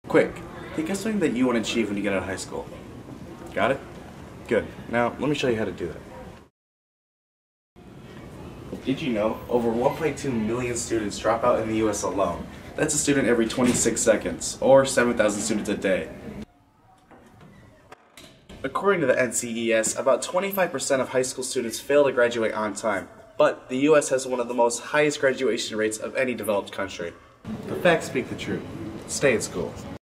Quick, think of something that you want to achieve when you get out of high school. Got it? Good. Now, let me show you how to do that. Did you know over 1.2 million students drop out in the US alone? That's a student every 26 seconds, or 7,000 students a day. According to the NCES, about 25% of high school students fail to graduate on time, but the US has one of the most highest graduation rates of any developed country. The facts speak the truth. Stay in school.